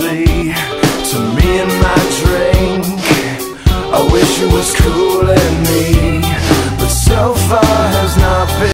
closely to me and my drink. I wish it was cooling me, but so far has not been.